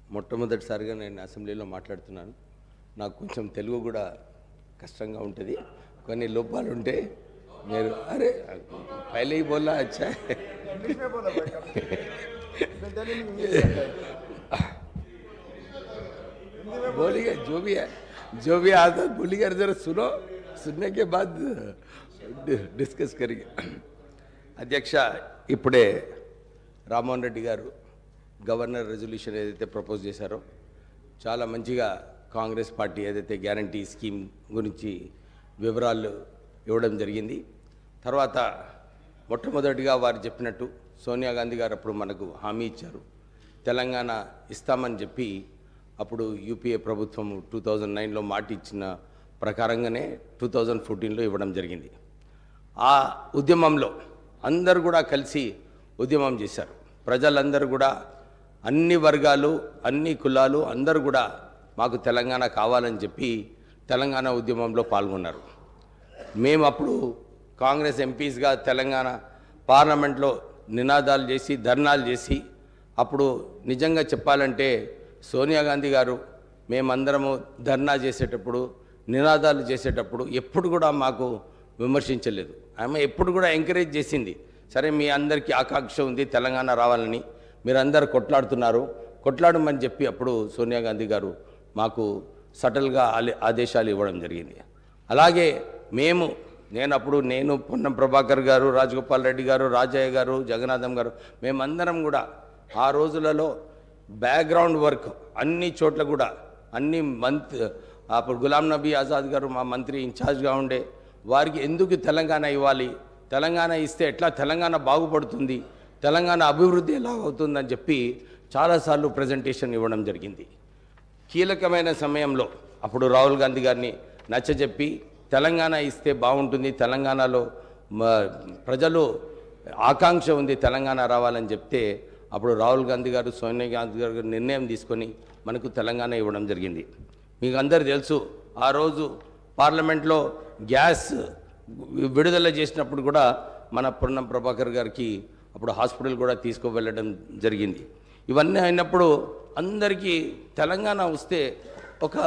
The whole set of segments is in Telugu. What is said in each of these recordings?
మొట్టమొదటిసారిగా నేను అసెంబ్లీలో మాట్లాడుతున్నాను. నాకు కొంచెం తెలుగు కూడా కష్టంగా ఉంటుంది, కొన్ని లోపాలు ఉంటే మీరు అరే పहले ही बोला अच्छा है इंग्लिश में बोला भाई कभी बोलिए जो भी आता बोलिए, जरा सुनो, सुनने के बाद डिस्कस करिए. అధ్యక్ష, ఇప్పుడే రామ్మోహన్ రెడ్డి గారు గవర్నర్ రెజల్యూషన్ ఏదైతే ప్రపోజ్ చేశారో చాలా మంచిగా కాంగ్రెస్ పార్టీ ఏదైతే గ్యారంటీ స్కీమ్ గురించి వివరాలు ఇవ్వడం జరిగింది. తర్వాత మొట్టమొదటిగా వారు చెప్పినట్టు సోనియా గాంధీ గారు అప్పుడు మనకు హామీ ఇచ్చారు, తెలంగాణ ఇస్తామని చెప్పి అప్పుడు యూపీఏ ప్రభుత్వం 2009లో మాట ఇచ్చిన ప్రకారంగానే 2014లో ఇవ్వడం జరిగింది. ఆ ఉద్యమంలో అందరూ కూడా కలిసి ఉద్యమం చేశారు. ప్రజలందరూ కూడా అన్ని వర్గాలు అన్ని కులాలు అందరూ కూడా మాకు తెలంగాణ కావాలని చెప్పి తెలంగాణ ఉద్యమంలో పాల్గొన్నారు. మేము అప్పుడు కాంగ్రెస్ ఎంపీస్గా తెలంగాణ పార్లమెంట్లో నినాదాలు చేసి ధర్నాలు చేసి, అప్పుడు నిజంగా చెప్పాలంటే సోనియా గాంధీ గారు మేమందరము ధర్నా చేసేటప్పుడు నినాదాలు చేసేటప్పుడు ఎప్పుడు కూడా మాకు విమర్శించలేదు. ఆమె ఎప్పుడు కూడా ఎంకరేజ్ చేసింది, సరే మీ అందరికీ ఆకాంక్ష ఉంది తెలంగాణ రావాలని, మీరందరూ కొట్లాడమని చెప్పి అప్పుడు సోనియా గాంధీ గారు మాకు సటల్గా ఆదేశాలు ఇవ్వడం జరిగింది. అలాగే నేను పొన్నం ప్రభాకర్ గారు, రాజగోపాల్ రెడ్డి గారు, రాజయ్య గారు, జగన్నాథం గారు, మేమందరం కూడా ఆ రోజులలో బ్యాక్గ్రౌండ్ వర్క్ అన్ని చోట్ల కూడా అన్ని అప్పుడు గులాం నబీ ఆజాద్ గారు మా మంత్రి ఇన్ఛార్జ్గా ఉండే, వారికి ఎందుకు తెలంగాణ ఇవ్వాలి, తెలంగాణ ఇస్తే ఎట్లా తెలంగాణ బాగుపడుతుంది, తెలంగాణ అభివృద్ధి ఎలా అవుతుందని చెప్పి చాలాసార్లు ప్రజెంటేషన్ ఇవ్వడం జరిగింది. కీలకమైన సమయంలో అప్పుడు రాహుల్ గాంధీ గారిని నచ్చజెప్పి తెలంగాణ ఇస్తే బాగుంటుంది, తెలంగాణలో ప్రజలు ఆకాంక్ష ఉంది తెలంగాణ రావాలని చెప్తే అప్పుడు రాహుల్ గాంధీ గారు సోనియా గాంధీ గారు నిర్ణయం తీసుకొని మనకు తెలంగాణ ఇవ్వడం జరిగింది. మీకు అందరూ తెలుసు, ఆ రోజు పార్లమెంట్లో గ్యాస్ విడుదల చేసినప్పుడు కూడా మన పొన్నం ప్రభాకర్ గారికి అప్పుడు హాస్పిటల్ కూడా తీసుకువెళ్ళడం జరిగింది. ఇవన్నీ అయినప్పుడు అందరికీ తెలంగాణ వస్తే ఒక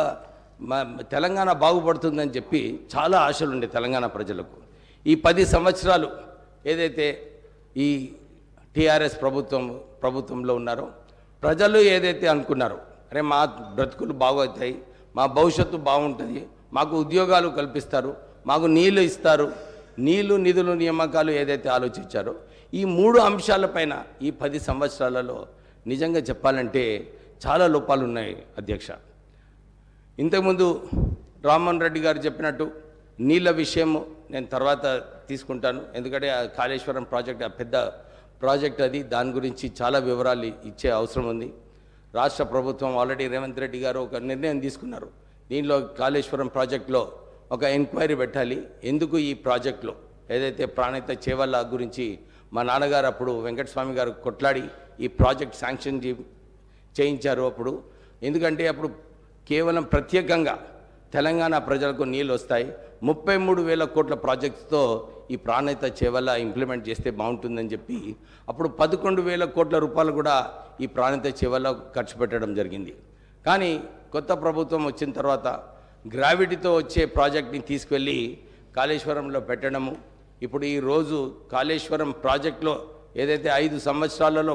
తెలంగాణ బాగుపడుతుందని చెప్పి చాలా ఆశలు ఉండే తెలంగాణ ప్రజలకు. ఈ 10 సంవత్సరాలు ఏదైతే ఈ టీఆర్ఎస్ ప్రభుత్వంలో ఉన్నారో ప్రజలు ఏదైతే అనుకున్నారో, అరే మా బ్రతుకులు బాగవుతాయి, మా భవిష్యత్తు బాగుంటుంది, మాకు ఉద్యోగాలు కల్పిస్తారు, మాకు నీళ్లు ఇస్తారు, నిధులు నియామకాలు ఏదైతే ఆలోచించారో ఈ 3 అంశాలపైన ఈ 10 సంవత్సరాలలో నిజంగా చెప్పాలంటే చాలా లోపాలు ఉన్నాయి అధ్యక్ష. ఇంతకుముందు రామ్మోహన్ రెడ్డి గారు చెప్పినట్టు నీళ్ళ విషయం నేను తర్వాత తీసుకుంటాను, ఎందుకంటే ఆ కాళేశ్వరం ప్రాజెక్ట్ ఆ పెద్ద ప్రాజెక్ట్ అది, దాని గురించి చాలా వివరాలు ఇచ్చే అవసరం ఉంది. రాష్ట్ర ప్రభుత్వం ఆల్రెడీ రేవంత్ రెడ్డి గారు ఒక నిర్ణయం తీసుకున్నారు, దీనిలో కాళేశ్వరం ప్రాజెక్టులో ఒక ఎంక్వైరీ పెట్టాలి. ఎందుకు ఈ ప్రాజెక్టులో ఏదైతే ప్రాణహిత చేవల్ల గురించి మా నాన్నగారు అప్పుడు వెంకటస్వామి గారు కొట్లాడి ఈ ప్రాజెక్ట్ శాంక్షన్ చేయించారు అప్పుడు, ఎందుకంటే అప్పుడు కేవలం ప్రత్యేకంగా తెలంగాణ ప్రజలకు నీళ్ళు వస్తాయి, 33,000 కోట్ల ప్రాజెక్ట్స్తో ఈ ప్రాణహిత చేవల్ల ఇంప్లిమెంట్ చేస్తే బాగుంటుందని చెప్పి అప్పుడు 11,000 కోట్ల రూపాయలు కూడా ఈ ప్రాణహిత చేవల్ల ఖర్చు పెట్టడం జరిగింది. కానీ కొత్త ప్రభుత్వం వచ్చిన తర్వాత గ్రావిటీతో వచ్చే ప్రాజెక్ట్ని తీసుకెళ్ళి కాళేశ్వరంలో పెట్టడము, ఇప్పుడు ఈరోజు కాళేశ్వరం ప్రాజెక్టులో ఏదైతే 5 సంవత్సరాలలో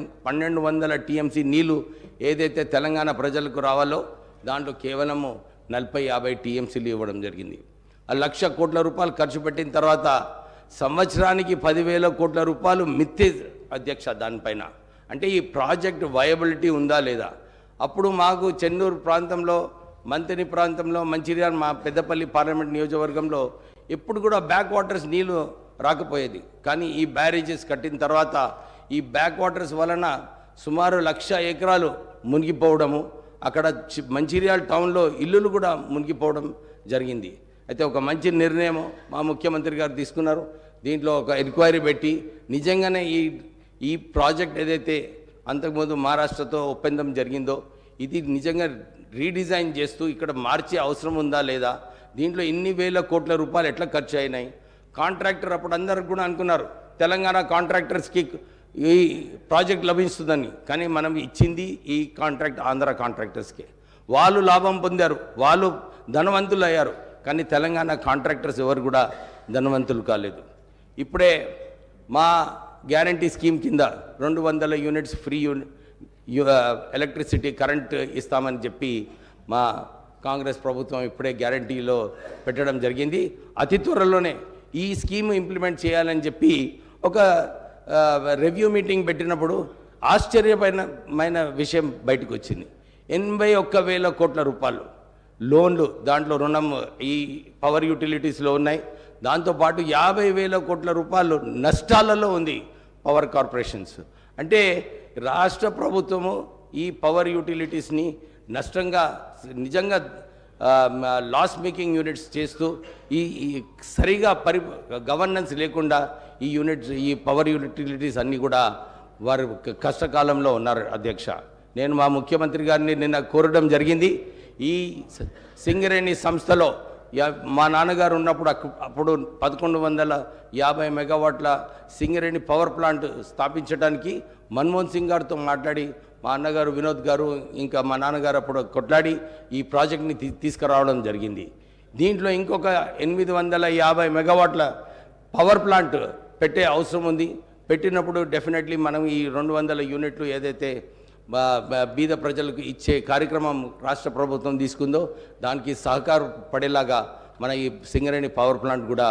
1,200 టీఎంసీ నీళ్ళు ఏదైతే తెలంగాణ ప్రజలకు రావాలో దాంట్లో కేవలము 40-50 టీఎంసీలు ఇవ్వడం జరిగింది. 1,00,000 కోట్ల రూపాయలు ఖర్చు పెట్టిన తర్వాత సంవత్సరానికి 10,000 కోట్ల రూపాయలు మిత్తి అధ్యక్ష దానిపైన. అంటే ఈ ప్రాజెక్ట్ వయబిలిటీ ఉందా లేదా? అప్పుడు మాకు చెన్నూరు ప్రాంతంలో, మంతిని ప్రాంతంలో, మంచిర్యాల మా పెద్దపల్లి పార్లమెంట్ నియోజకవర్గంలో ఎప్పుడు కూడా బ్యాక్ వాటర్స్ నీళ్ళు రాకపోయేది. కానీ ఈ బ్యారేజెస్ కట్టిన తర్వాత ఈ బ్యాక్ వాటర్స్ వలన సుమారు 1,00,000 ఎకరాలు మునిగిపోవడము, అక్కడ మంచిర్యాల టౌన్లో ఇల్లులు కూడా మునిగిపోవడం జరిగింది. అయితే ఒక మంచి నిర్ణయం మా ముఖ్యమంత్రి గారు తీసుకున్నారు, దీంట్లో ఒక ఎంక్వైరీ పెట్టి నిజంగానే ఈ ప్రాజెక్ట్ ఏదైతే అంతకుముందు మహారాష్ట్రతో ఒప్పందం జరిగిందో ఇది నిజంగా రీడిజైన్ చేస్తూ ఇక్కడ మార్చే అవసరం ఉందా లేదా, దీంట్లో ఇన్ని వేల కోట్ల రూపాయలు ఎట్లా ఖర్చు అయినాయి. కాంట్రాక్టర్ అప్పుడు అందరూ కూడా అనుకున్నారు తెలంగాణ కాంట్రాక్టర్స్కి ఈ ప్రాజెక్ట్ లభిస్తుందని. కానీ మనం ఇచ్చింది ఈ కాంట్రాక్ట్ ఆంధ్ర కాంట్రాక్టర్స్కే. వాళ్ళు లాభం పొందారు, వాళ్ళు ధనవంతులు అయ్యారు. కానీ తెలంగాణ కాంట్రాక్టర్స్ ఎవరు కూడా ధనవంతులు కాలేదు. ఇప్పుడే మా గ్యారంటీ స్కీమ్ కింద 200 యూనిట్స్ ఫ్రీ ఎలక్ట్రిసిటీ కరెంట్ ఇస్తామని చెప్పి మా కాంగ్రెస్ ప్రభుత్వం ఇప్పుడే గ్యారంటీలో పెట్టడం జరిగింది. అతి త్వరలోనే ఈ స్కీమ్ ఇంప్లిమెంట్ చేయాలని చెప్పి ఒక రివ్యూ మీటింగ్ పెట్టినప్పుడు ఆశ్చర్యమైన విషయం బయటకు వచ్చింది. 81,000 కోట్ల రూపాయలు లోన్లు, దాంట్లో రుణం ఈ పవర్ యూటిలిటీస్లో ఉన్నాయి. దాంతోపాటు 50,000 కోట్ల రూపాయలు నష్టాలలో ఉంది పవర్ కార్పొరేషన్స్. అంటే రాష్ట్ర ప్రభుత్వము ఈ పవర్ యూటిలిటీస్ని నష్టంగా నిజంగా లాస్ మేకింగ్ యూనిట్స్ చేస్తూ ఈ సరిగా గవర్నెన్స్ లేకుండా ఈ యూనిట్స్, ఈ పవర్ యూటిలిటీస్ అన్నీ కూడా వారు కష్టకాలంలో ఉన్నారు. అధ్యక్ష, నేను మా ముఖ్యమంత్రి గారిని నిన్న కోరడం జరిగింది. ఈ సింగరేణి సంస్థలో మా నాన్నగారు ఉన్నప్పుడు అప్పుడు 1150 మెగావాట్ల సింగరేణి పవర్ ప్లాంట్ స్థాపించడానికి మన్మోహన్ సింగ్ గారితో మాట్లాడి, మా అన్నగారు వినోద్ గారు ఇంకా మా నాన్నగారు అప్పుడు కొట్లాడి ఈ ప్రాజెక్ట్ని తీసుకురావడం జరిగింది. దీంట్లో ఇంకొక 850 మెగావాట్ల పవర్ ప్లాంట్ పెట్టే అవసరం ఉంది. పెట్టినప్పుడు డెఫినెట్లీ మనం ఈ 200 యూనిట్లు ఏదైతే బీద ప్రజలకు ఇచ్చే కార్యక్రమం రాష్ట్ర ప్రభుత్వం తీసుకుందో దానికి సహకారపడేలాగా మన ఈ సింగరేణి పవర్ ప్లాంట్ కూడా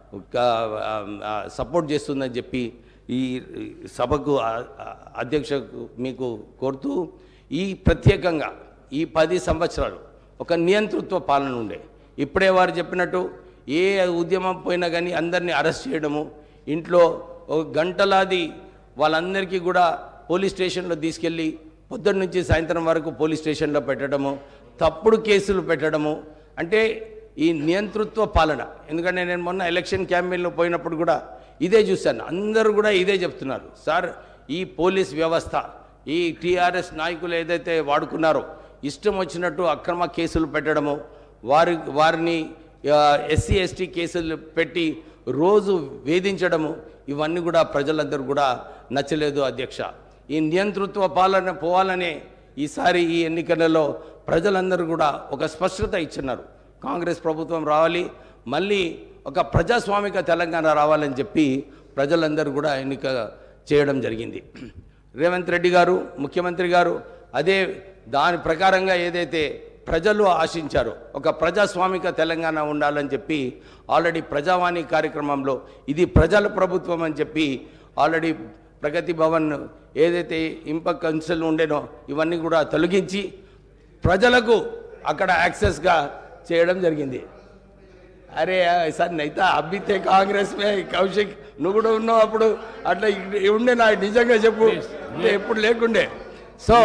సపోర్ట్ చేస్తుందని చెప్పి ఈ సభకు అధ్యక్షకు మీకు కోరుతూ, ఈ ప్రత్యేకంగా ఈ 10 సంవత్సరాలు ఒక నియంతృత్వ పాలన ఉండే. ఇప్పుడే వారు చెప్పినట్టు ఏ ఉద్యమం పోయినా కానీ అందరినీ అరెస్ట్ చేయడము, ఇంట్లో ఒక గంటలాది వాళ్ళందరికీ కూడా పోలీస్ స్టేషన్లో తీసుకెళ్ళి పొద్దున్న నుంచి సాయంత్రం వరకు పోలీస్ స్టేషన్లో పెట్టడము, తప్పుడు కేసులు పెట్టడము, అంటే ఈ నియంతృత్వ పాలన. ఎందుకంటే నేను మొన్న ఎలక్షన్ క్యాంపెయిన్లో పోయినప్పుడు కూడా ఇదే చూశాను. అందరూ కూడా ఇదే చెప్తున్నారు, సార్ ఈ పోలీస్ వ్యవస్థ, ఈ టీఆర్ఎస్ నాయకులు ఏదైతే వాడుకున్నారో ఇష్టం వచ్చినట్టు అక్రమ కేసులు పెట్టడము, వారిని ఎస్సీ ఎస్టీ కేసులు పెట్టి రోజు వేధించడము, ఇవన్నీ కూడా ప్రజలందరూ కూడా నచ్చలేదు. అధ్యక్ష, ఈ నియంతృత్వ పాలన పోవాలనే ఈసారి ఈ ఎన్నికలలో ప్రజలందరూ కూడా ఒక స్పష్టత ఇచ్చినారు. కాంగ్రెస్ ప్రభుత్వం రావాలి, మళ్ళీ ఒక ప్రజాస్వామిక తెలంగాణ రావాలని చెప్పి ప్రజలందరూ కూడా ఎన్నిక చేయడం జరిగింది. రేవంత్ రెడ్డి గారు ముఖ్యమంత్రి గారు అదే దాని ప్రకారంగా ఏదైతే ప్రజలు ఆశించారో ఒక ప్రజాస్వామిక తెలంగాణ ఉండాలని చెప్పి ఆల్రెడీ ప్రజావాణి కార్యక్రమంలో ఇది ప్రజల ప్రభుత్వం అని చెప్పి ఆల్రెడీ ప్రగతి భవన్ ఏదైతే ఇంపక్ కౌన్సిల్ ఉండేనో ఇవన్నీ కూడా తొలగించి ప్రజలకు అక్కడ యాక్సెస్గా చేయడం జరిగింది. అరే సార్ నైతా అబ్బితే కాంగ్రెస్ మే కౌశిక్ నువ్వు కూడా ఉన్నావు అప్పుడు, అట్లా ఉండే నా నిజంగా చెప్పు, ఎప్పుడు లేకుండే. సో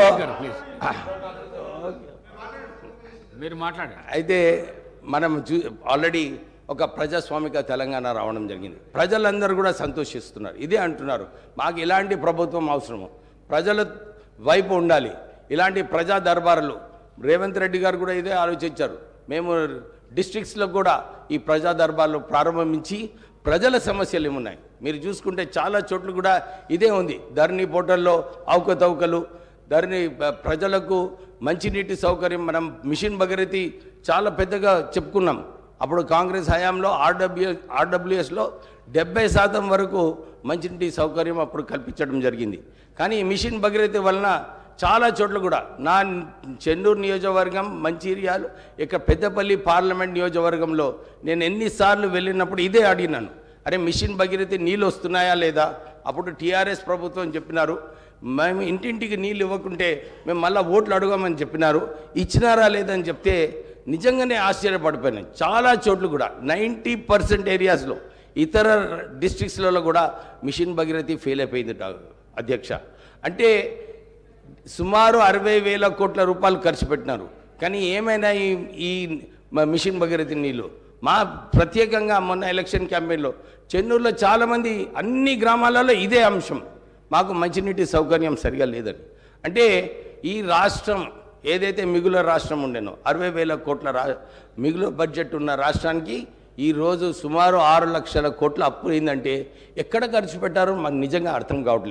మీరు మాట్లాడండి. అయితే మనం ఆల్రెడీ ఒక ప్రజాస్వామిక తెలంగాణ రావడం జరిగింది. ప్రజలందరూ కూడా సంతోషిస్తున్నారు, ఇదే అంటున్నారు, మాకు ఇలాంటి ప్రభుత్వం అవసరము, ప్రజల వైపు ఉండాలి, ఇలాంటి ప్రజా దర్బారులు. రేవంత్ రెడ్డి గారు కూడా ఇదే ఆలోచించారు. మేము డిస్ట్రిక్ట్స్లో కూడా ఈ ప్రజా దర్బార్లు ప్రారంభించి ప్రజల సమస్యలు ఏమున్నాయి మీరు చూసుకుంటే చాలా చోట్ల కూడా ఇదే ఉంది. ధరణి పోర్టల్లో అవకతవకలు, ధరణి ప్రజలకు మంచినీటి సౌకర్యం, మనం మిషన్ భగీరథి చాలా పెద్దగా చెప్పుకున్నాం. అప్పుడు కాంగ్రెస్ హయాంలో ఆర్డబ్ల్యూఎస్లో 70% వరకు మంచినీటి సౌకర్యం అప్పుడు కల్పించడం జరిగింది. కానీ ఈ మిషన్ భగీరథి వలన చాలా చోట్ల కూడా నా చెన్నూరు నియోజకవర్గం, మంచిర్యాల, ఇక పెద్దపల్లి పార్లమెంట్ నియోజకవర్గంలో నేను ఎన్నిసార్లు వెళ్ళినప్పుడు ఇదే అడిగినాను, అరే మిషన్ భగీరథి నీళ్ళు వస్తున్నాయా లేదా? అప్పుడు టీఆర్ఎస్ ప్రభుత్వం చెప్పినారు, మేము ఇంటింటికి నీళ్ళు ఇవ్వకుంటే మేము మళ్ళీ ఓట్లు అడగమని చెప్పినారు. ఇచ్చినారా లేదని చెప్తే నిజంగానే ఆశ్చర్యపడిపోయినాయి. చాలా చోట్ల కూడా 90% ఏరియాస్లో ఇతర డిస్ట్రిక్ట్స్లలో కూడా మిషన్ భగీరథి ఫెయిల్ అయిపోయింది అధ్యక్ష. అంటే సుమారు 60,000 కోట్ల రూపాయలు ఖర్చు పెట్టినారు. కానీ ఏమైనా ఈ మిషన్ భగీరథి నీళ్ళు మా ప్రత్యేకంగా మొన్న ఎలక్షన్ క్యాంపెయిన్లో చెన్నూరులో చాలామంది అన్ని గ్రామాలలో ఇదే అంశం, మాకు మంచినీటి సౌకర్యం సరిగా లేదని. అంటే ఈ రాష్ట్రం ఏదైతే మిగులు రాష్ట్రం ఉండేనో 60,000 కోట్ల మిగులు బడ్జెట్ ఉన్న రాష్ట్రానికి ఈరోజు సుమారు 6 లక్షల కోట్ల అప్పు అయిందంటే ఎక్కడ ఖర్చు పెట్టారో మాకు నిజంగా అర్థం కావట్లేదు.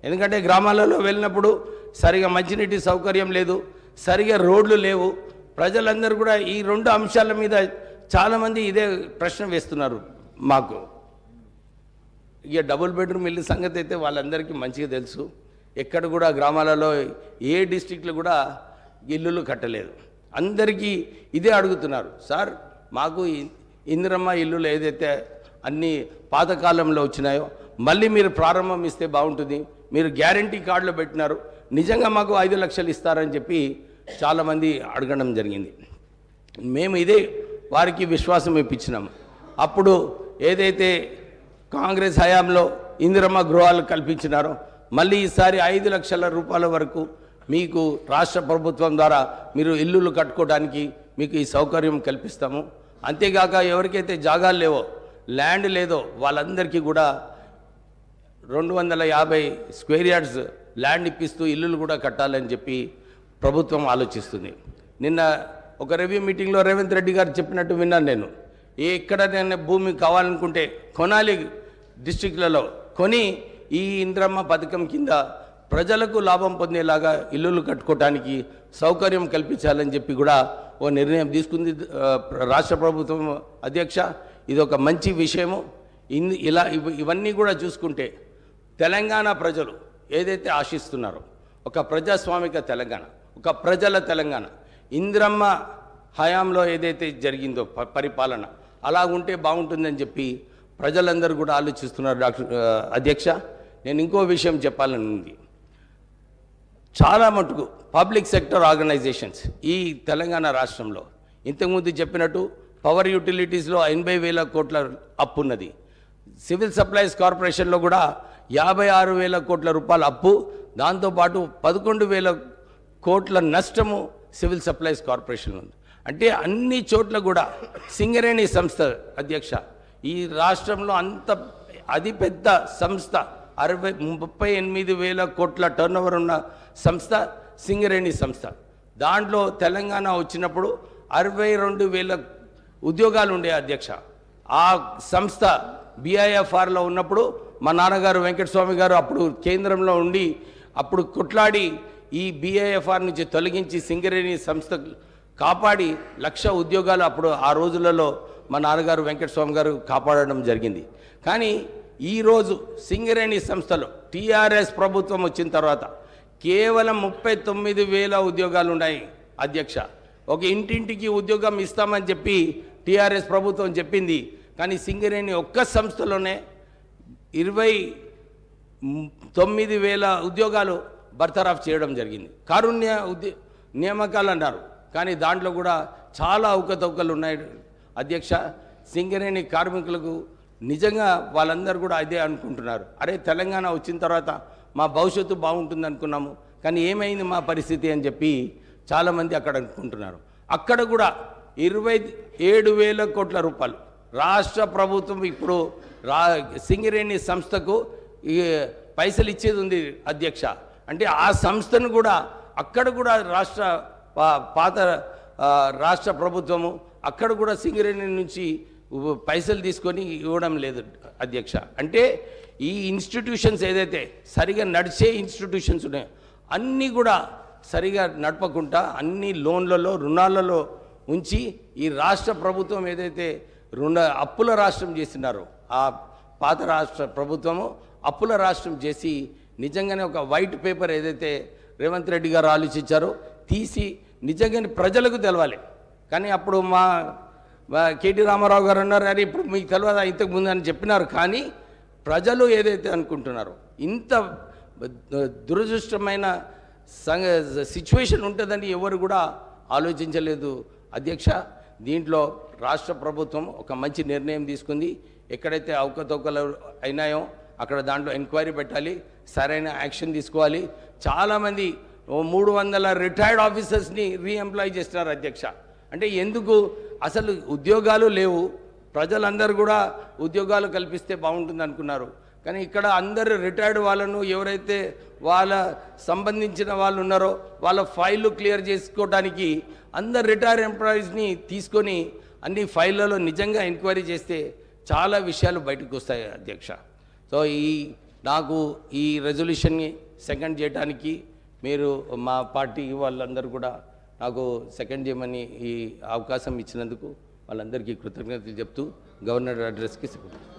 ఎందుకంటే గ్రామాలలో వెళ్ళినప్పుడు సరిగా మంచినీటి సౌకర్యం లేదు, సరిగా రోడ్లు లేవు. ప్రజలందరూ కూడా ఈ రెండు అంశాల మీద చాలామంది ఇదే ప్రశ్న వేస్తున్నారు మాకు. ఇక డబుల్ బెడ్రూమ్ ఇల్లు సంగతి అయితే వాళ్ళందరికీ మంచిగా తెలుసు. ఎక్కడ కూడా గ్రామాలలో ఏ డిస్ట్రిక్ట్లో కూడా ఇల్లులు కట్టలేదు. అందరికీ ఇదే అడుగుతున్నారు, సార్ మాకు ఇందిరమ్మ ఇల్లులు ఏదైతే అన్ని పాతకాలంలో వచ్చినాయో మళ్ళీ మీరు ప్రారంభం ఇస్తే బాగుంటుంది, మీరు గ్యారంటీ కార్డులో పెట్టినారు, నిజంగా మాకు 5 లక్షలు ఇస్తారని చెప్పి చాలామంది అడగడం జరిగింది. మేము ఇదే వారికి విశ్వాసం ఇప్పించినాము. అప్పుడు ఏదైతే కాంగ్రెస్ హయాంలో ఇందిరమ్మ గృహాలు కల్పించినారో మళ్ళీ ఈసారి 5 లక్షల రూపాయల వరకు మీకు రాష్ట్ర ప్రభుత్వం ద్వారా మీరు ఇల్లులు కట్టుకోవడానికి మీకు ఈ సౌకర్యం కల్పిస్తాము. అంతేగాక ఎవరికైతే జాగాలు లేవో, ల్యాండ్ లేదో వాళ్ళందరికీ కూడా 250 స్క్వేర్ యార్డ్స్ ల్యాండ్ ఇప్పిస్తూ ఇల్లులు కూడా కట్టాలని చెప్పి ప్రభుత్వం ఆలోచిస్తుంది. నిన్న ఒక రివ్యూ మీటింగ్లో రేవంత్ రెడ్డి గారు చెప్పినట్టు విన్నాను నేను. ఎక్కడ నేను భూమి కావాలనుకుంటే కొనాలి, డిస్ట్రిక్ట్లలో కొని ఈ ఇందిరమ్మ పథకం కింద ప్రజలకు లాభం పొందేలాగా ఇల్లులు కట్టుకోవటానికి సౌకర్యం కల్పించాలని చెప్పి కూడా ఓ నిర్ణయం తీసుకుంది రాష్ట్ర ప్రభుత్వం. అధ్యక్ష, ఇది ఒక మంచి విషయము. ఇలా ఇవన్నీ కూడా చూసుకుంటే తెలంగాణ ప్రజలు ఏదైతే ఆశిస్తున్నారో ఒక ప్రజాస్వామిక తెలంగాణ, ఒక ప్రజల తెలంగాణ, ఇందిరమ్మ హయాంలో ఏదైతే జరిగిందో పరిపాలన అలా ఉంటే బాగుంటుందని చెప్పి ప్రజలందరూ కూడా ఆలోచిస్తున్నారు. అధ్యక్ష, నేను ఇంకో విషయం చెప్పాలని ఉంది. చాలా మటుకు పబ్లిక్ సెక్టర్ ఆర్గనైజేషన్స్ ఈ తెలంగాణ రాష్ట్రంలో ఇంతకుముందు చెప్పినట్టు పవర్ యూటిలిటీస్లో 80,000 కోట్ల అప్పు ఉన్నది. సివిల్ సప్లైస్ కార్పొరేషన్లో కూడా 56,000 కోట్ల రూపాయల అప్పు, దాంతోపాటు 11,000 కోట్ల నష్టము సివిల్ సప్లైస్ కార్పొరేషన్ ఉంది. అంటే అన్ని చోట్ల కూడా సింగరేణి సంస్థ అధ్యక్ష ఈ రాష్ట్రంలో అంత అది పెద్ద సంస్థ, 38,000 కోట్ల టర్నోవర్ ఉన్న సంస్థ సింగరేణి సంస్థ. దాంట్లో తెలంగాణ వచ్చినప్పుడు 62,000 ఉద్యోగాలు ఉండే అధ్యక్ష. ఆ సంస్థ BIFRలో ఉన్నప్పుడు మా నాన్నగారు వెంకటస్వామి గారు అప్పుడు కేంద్రంలో ఉండి అప్పుడు కొట్లాడి ఈ BIFR నుంచి తొలగించి సింగరేణి సంస్థ కాపాడి 1,00,000 ఉద్యోగాలు అప్పుడు ఆ రోజులలో మా నాన్నగారు వెంకటస్వామి గారు కాపాడడం జరిగింది. కానీ ఈరోజు సింగరేణి సంస్థలో TRS ప్రభుత్వం వచ్చిన తర్వాత కేవలం 39,000 ఉద్యోగాలు ఉన్నాయి అధ్యక్ష. ఒక ఇంటింటికి ఉద్యోగం ఇస్తామని చెప్పి TRS ప్రభుత్వం చెప్పింది. కానీ సింగరేణి ఒక్క సంస్థలోనే 29,000 ఉద్యోగాలు బర్తరాఫ్ చేయడం జరిగింది. కారుణ్య నియామకాలు అన్నారు, కానీ దాంట్లో కూడా చాలా అవకతవకలు ఉన్నాయి అధ్యక్ష. సింగరేణి కార్మికులకు నిజంగా వాళ్ళందరూ కూడా అదే అనుకుంటున్నారు, అరే తెలంగాణ వచ్చిన తర్వాత మా భవిష్యత్తు బాగుంటుంది అనుకున్నాము, కానీ ఏమైంది మా పరిస్థితి అని చెప్పి చాలామంది అక్కడ అనుకుంటున్నారు. అక్కడ కూడా 27,000 కోట్ల రూపాయలు రాష్ట్ర ప్రభుత్వం ఇప్పుడు సింగరేణి సంస్థకు పైసలు ఇచ్చేది ఉంది అధ్యక్ష. అంటే ఆ సంస్థను కూడా అక్కడ కూడా రాష్ట్ర ప్రభుత్వము అక్కడ కూడా సింగరేణి నుంచి పైసలు తీసుకొని ఇవ్వడం లేదు అధ్యక్ష. అంటే ఈ ఇన్స్టిట్యూషన్స్ ఏదైతే సరిగా నడిచే ఇన్స్టిట్యూషన్స్ ఉన్నాయో అన్నీ కూడా సరిగా నడపకుండా అన్ని లోన్లలో రుణాలలో ఉంచి ఈ రాష్ట్ర ప్రభుత్వం ఏదైతే అప్పుల రాష్ట్రం చేస్తున్నారో ఆ పాత రాష్ట్ర ప్రభుత్వము అప్పుల రాష్ట్రం చేసి నిజంగానే ఒక వైట్ పేపర్ ఏదైతే రేవంత్ రెడ్డి గారు ఆలోచించారో తీసి నిజంగానే ప్రజలకు తెలవాలి. కానీ అప్పుడు మా కేటీ రామారావు గారు అన్నారు, అరే ఇప్పుడు మీకు తెలియదా ఇంతకు ముందు అని చెప్పినారు. కానీ ప్రజలు ఏదైతే అనుకుంటున్నారో ఇంత దురదృష్టమైన సిచ్యువేషన్ ఉంటుందని ఎవరు కూడా ఆలోచించలేదు అధ్యక్ష. దీంట్లో రాష్ట్ర ప్రభుత్వం ఒక మంచి నిర్ణయం తీసుకుంది. ఎక్కడైతే అవకతవకలు అయినాయో అక్కడ దాంట్లో ఎంక్వైరీ పెట్టాలి, సరైన యాక్షన్ తీసుకోవాలి. చాలామంది 300 రిటైర్డ్ ఆఫీసర్స్ని రీఎంప్లాయ్ చేస్తున్నారు అధ్యక్ష. అంటే ఎందుకు అసలు ఉద్యోగాలు లేవు, ప్రజలందరూ కూడా ఉద్యోగాలు కల్పిస్తే బాగుంటుంది అనుకున్నారు. కానీ ఇక్కడ అందరు రిటైర్డ్ వాళ్ళను ఎవరైతే వాళ్ళ సంబంధించిన వాళ్ళు ఉన్నారో వాళ్ళ ఫైళ్ళు క్లియర్ చేసుకోవడానికి అందరు రిటైర్డ్ ఎంప్లాయీస్ని తీసుకొని అన్ని ఫైళ్ళలో నిజంగా ఎంక్వైరీ చేస్తే చాలా విషయాలు బయటకు వస్తాయి అధ్యక్ష. సో ఈ నాకు ఈ రెజల్యూషన్ని సెకండ్ చేయడానికి మీరు మా పార్టీ వాళ్ళందరూ కూడా నాకు సెకండ్ చేయమని ఈ అవకాశం ఇచ్చినందుకు వాళ్ళందరికీ కృతజ్ఞతలు చెప్తూ గవర్నర్ అడ్రస్కి